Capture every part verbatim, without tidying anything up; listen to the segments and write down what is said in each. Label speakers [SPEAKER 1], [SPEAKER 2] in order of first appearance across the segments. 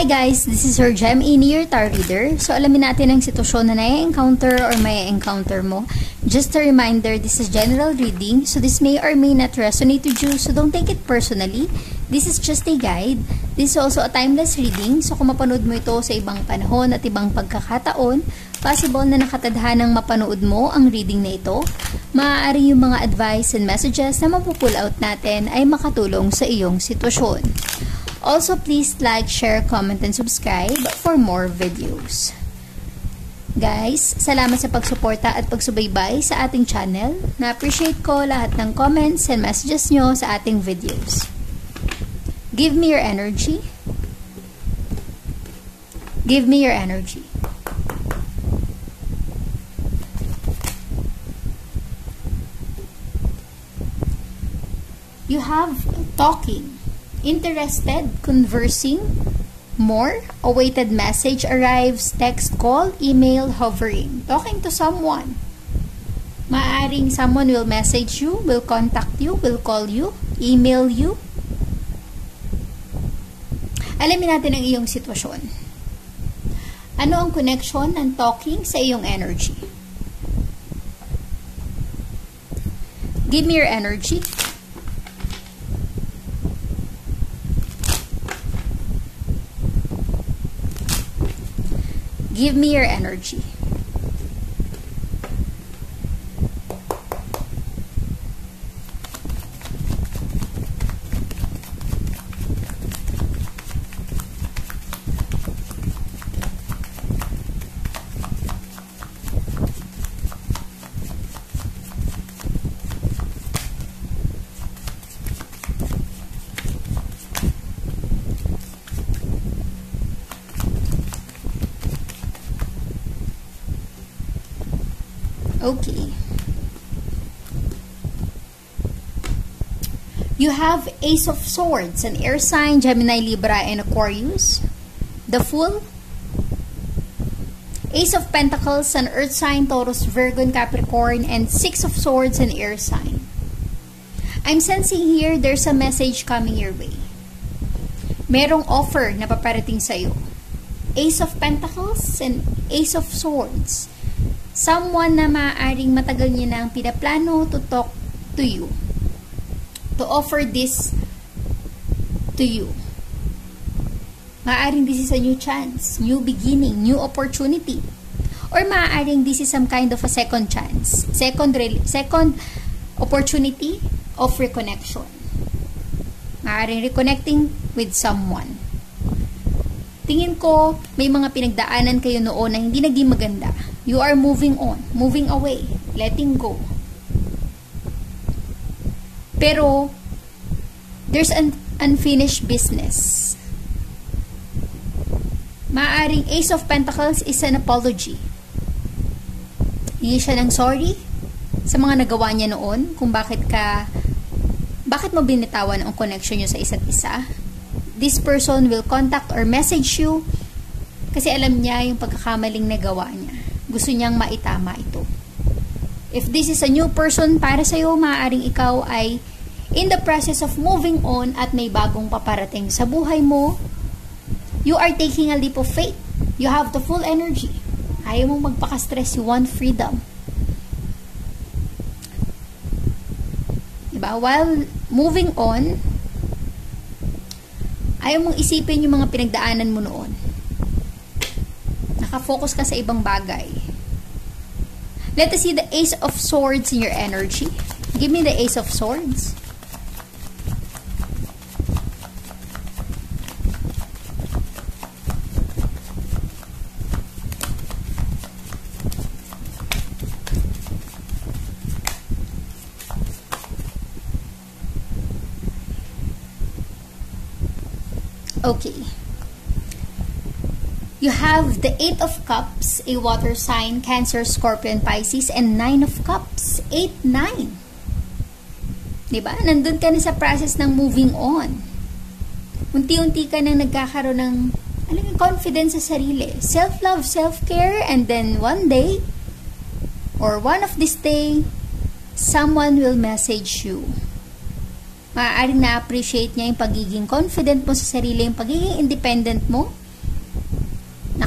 [SPEAKER 1] Hi guys, this is your Gem in your Tarot Reader. So alamin natin ang sitwasyon na nai-encounter or may encounter mo. Just a reminder, this is general reading, so this may or may not resonate with you, so don't take it personally. This is just a guide. This is also a timeless reading, so kung mapanood mo ito sa ibang panahon at ibang pagkakataon, possible na nakatadhanang mapanood mo ang reading na ito. Maaari yung mga advice and messages na mapupull out natin ay makatulong sa iyong sitwasyon. Also, please like, share, comment, and subscribe for more videos. Guys, salamat sa pagsuporta at pagsubaybay sa ating channel. Na-appreciate ko lahat ng comments and messages nyo sa ating videos. Give me your energy. Give me your energy. You have talking. Interested, conversing, more, awaited message arrives, text, call, email, hovering, talking to someone. Maaring someone will message you, will contact you, will call you, email you. Alamin natin ang iyong sitwasyon. Ano ang connection ng talking sa iyong energy? Give me your energy. Give me your energy. Okay. You have Ace of Swords, an air sign, Gemini, Libra, and Aquarius. The Fool. Ace of Pentacles, an earth sign, Taurus, Virgo, and Capricorn, and Six of Swords, an air sign. I'm sensing here there's a message coming your way. Merong offer na paparating sa'yo. Ace of Pentacles and Ace of Swords. Someone na maaaring matagal niya na ang pinaplano to talk to you. To offer this to you. Maaaring this is a new chance, new beginning, new opportunity. Or maaaring this is some kind of a second chance. Second, second opportunity of reconnection. Maaaring reconnecting with someone. Tingin ko, may mga pinagdaanan kayo noon na hindi naging maganda. You are moving on, moving away, letting go. Pero, there's an unfinished business. Maaring Ace of Pentacles is an apology. Hingi siya ng sorry sa mga nagawa niya noon, kung bakit ka, bakit mo binitawan ang connection niyo sa isa't isa. This person will contact or message you kasi alam niya yung pagkakamaling nagawa niya. Gusto niyang maitama ito. If this is a new person para sa'yo, maaaring ikaw ay in the process of moving on at may bagong paparating sa buhay mo. You are taking a leap of faith. You have the full energy. Ayaw mong magpaka-stress. You want freedom. Diba? While moving on, ayaw mong isipin yung mga pinagdaanan mo noon. Nakafocus ka sa ibang bagay. Let us see the Ace of Swords in your energy. Give me the Ace of Swords. Okay. You have the Eight of Cups, a water sign, Cancer, Scorpion, Pisces, and Nine of Cups. Eight, nine. Diba? Nandun ka na sa process ng moving on. Unti-unti ka nang nagkakaroon ng alam mo, confidence sa sarili. Self-love, self-care, and then one day, or one of this day, someone will message you. Maaaring na-appreciate niya yung pagiging confident mo sa sarili, yung pagiging independent mo,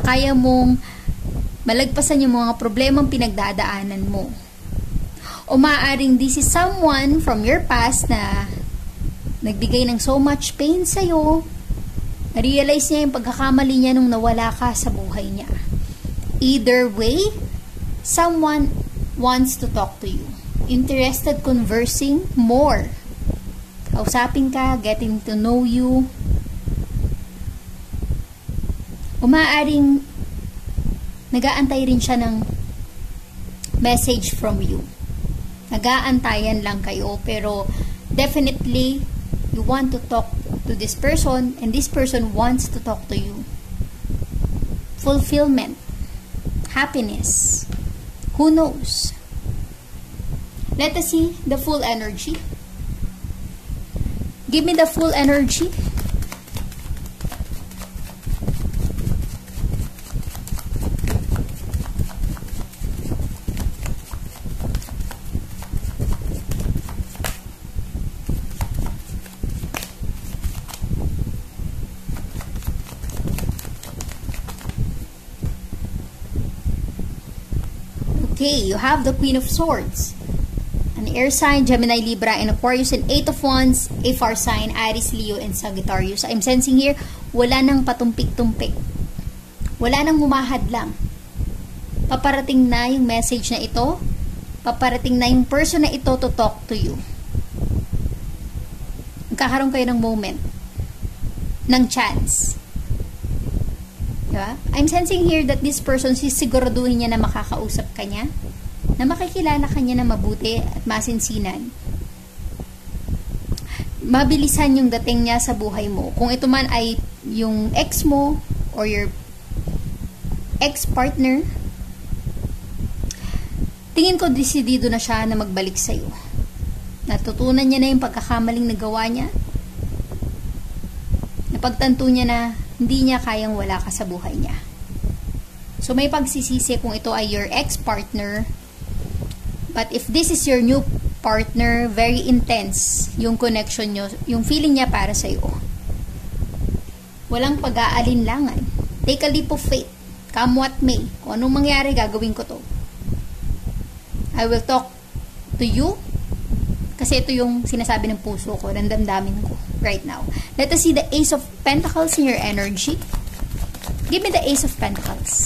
[SPEAKER 1] kaya mong malagpasan yung mga problemang pinagdadaanan mo. O maaaring this is someone from your past na nagbigay ng so much pain sa'yo. Na-realize niya yung pagkakamali niya nung nawala ka sa buhay niya. Either way, someone wants to talk to you. Interested conversing more. Kausapin ka, getting to know you. O maaaring nag-aantay rin siya ng message from you. Nag-aantayan lang kayo, pero definitely you want to talk to this person and this person wants to talk to you. Fulfillment, happiness, who knows? Let us see the full energy. Give me the full energy. Okay, you have the Queen of Swords. An air sign, Gemini, Libra, and Aquarius, and Eight of Wands, a fire sign, Aries, Leo, and Sagittarius. I'm sensing here, wala nang patumpik-tumpik. Wala nang humahad lang. Paparating na yung message na ito. Paparating na yung person na ito to talk to you. Magkakaroon kayo ng moment. Ng chance. Diba? I'm sensing here that this person, sisiguraduhin niya na makakausap ka niya, na makikilala ka niya na mabuti at masinsinan. Mabilisan yung dating niya sa buhay mo. Kung ito man ay yung ex mo or your ex-partner, tingin ko desidido na siya na magbalik sa'yo. Natutunan niya na yung pagkakamaling nagawa niya. Napagtanto niya na hindi niya kayang wala ka sa buhay niya. So may pagsisisi kung ito ay your ex-partner. But if this is your new partner, very intense yung connection nyo, yung feeling niya para sa'yo. Walang pag-aalinlangan. Take a leap of faith. Come what may. Kung anong mangyari, gagawin ko to. I will talk to you. Kasi ito yung sinasabi ng puso ko, ng damdamin ko right now. Let us see the Ace of Pentacles in your energy. Give me the Ace of Pentacles.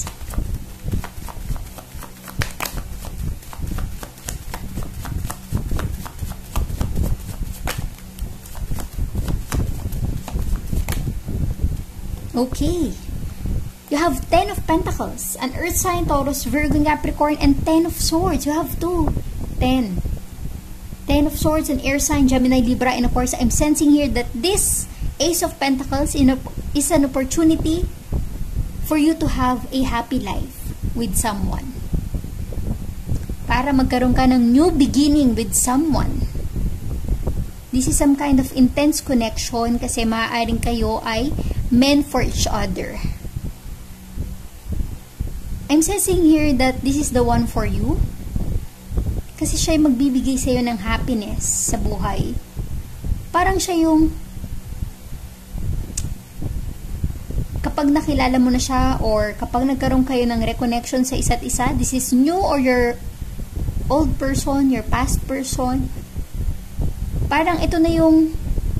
[SPEAKER 1] Okay. You have Ten of Pentacles, an Earth sign, Taurus, Virgo, Capricorn, and Ten of Swords. You have two. Ten. Ten of Swords, an Air sign, Gemini, Libra, and of course, I'm sensing here that this Ace of Pentacles is an opportunity for you to have a happy life with someone. Para magkaroon ka ng new beginning with someone. This is some kind of intense connection kasi maaaring kayo ay meant for each other. I'm sensing here that this is the one for you. Kasi siya yung magbibigay sa'yo ng happiness sa buhay. Parang siya yung kapag nakilala mo na siya or kapag nagkaroon kayo ng reconnection sa isa't isa, this is new or your old person, your past person. Parang ito na yung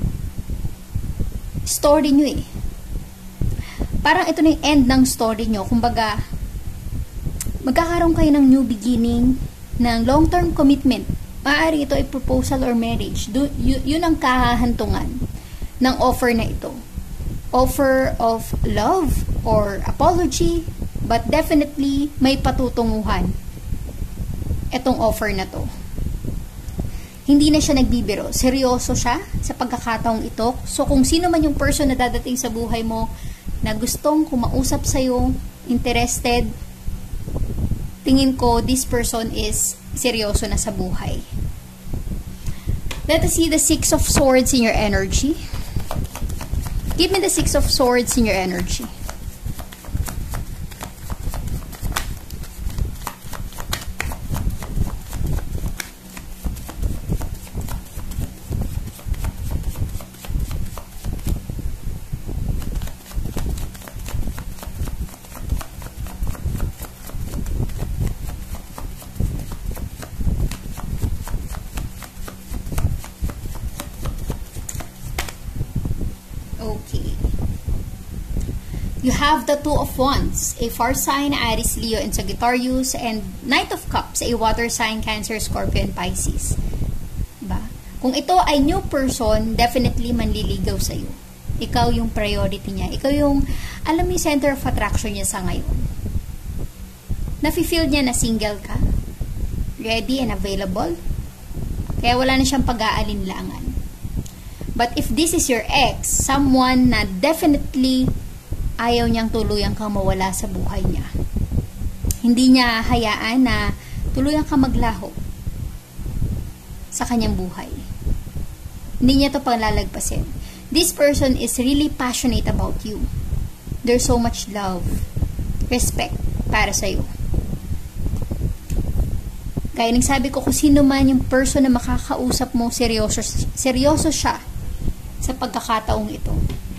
[SPEAKER 1] story nyo eh. Parang ito na yung end ng story nyo. Kumbaga, magkakaroon kayo ng new beginning, ng long-term commitment. Maaari ito ay proposal or marriage. Do, y- yun ang kahahantungan ng offer na ito. Offer of love or apology, but definitely may patutunguhan itong offer na to. Hindi na siya nagbibiro. Seryoso siya sa pagkakataong ito. So kung sino man yung person na dadating sa buhay mo na gustong kumausap sa'yo, interested, tingin ko, this person is seryoso na sa buhay. Let us see the Six of Swords in your energy. Give me the Six of Swords in your energy. Okay. You have the Two of Wands, a fire sign, Aries, Leo, and Sagittarius, and Knight of Cups, a water sign, Cancer, Scorpio, and Pisces. Diba? Kung ito ay new person, definitely manliligaw sa'yo. Ikaw yung priority niya. Ikaw yung, alam mo yung center of attraction niya sa ngayon. Nafe-feel niya na single ka, ready and available, kaya wala na siyang pag-aalinlangan. But if this is your ex, someone na definitely ayaw niyang tuluyang kang mawala sa buhay niya. Hindi niya hayaan na tuluyang kang maglaho sa kanyang buhay. Hindi niya to panglalagpasin. This person is really passionate about you. There's so much love, respect para sa'yo. Kaya nang sabi ko, kung sino man yung person na makakausap mo, seryoso, seryoso siya sa pagkakataong ito.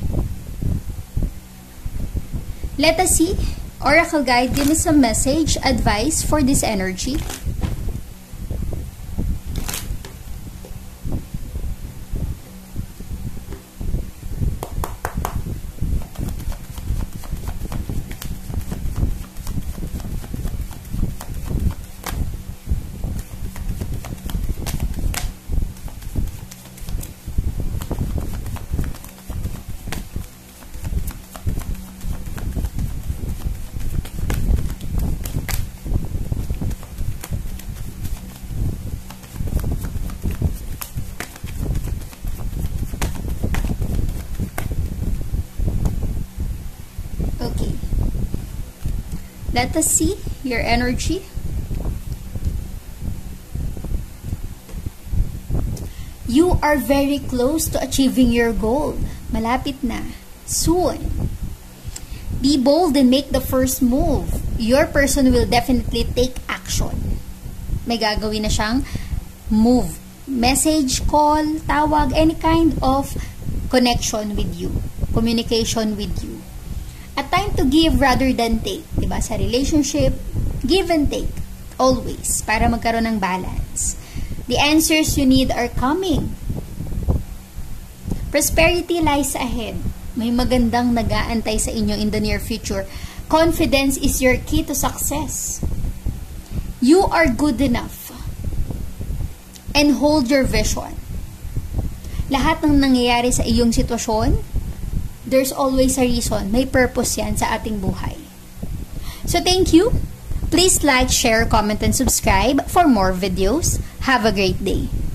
[SPEAKER 1] Let us see. Oracle Guide, give me some message, advice for this energy. Okay. Let us see your energy. You are very close to achieving your goal. Malapit na. Soon. Be bold and make the first move. Your person will definitely take action. May gagawin na siyang move. Message, call, tawag, any kind of connection with you. Communication with you. A time to give rather than take. Diba? Sa relationship, give and take. Always. Para magkaroon ng balance. The answers you need are coming. Prosperity lies ahead. May magandang nag-aantay sa inyo in the near future. Confidence is your key to success. You are good enough. And hold your vision. Lahat ng nangyayari sa iyong sitwasyon, there's always a reason. May purpose yan sa ating buhay. So thank you. Please like, share, comment, and subscribe for more videos. Have a great day.